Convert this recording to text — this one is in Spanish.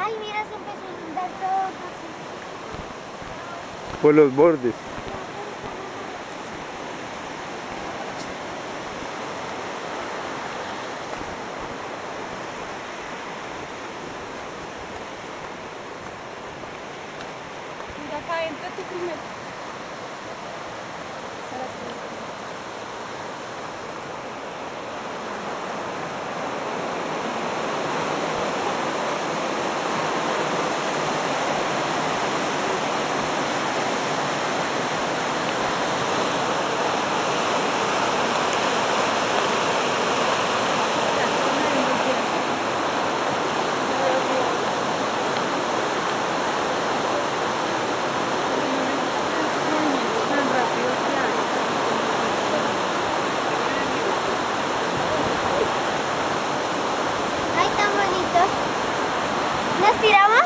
Ay, mira, se empezó a inundar todo. Por los bordes. Mira acá adentro tu primero. Ay, tan bonito. ¿Nos tiramos?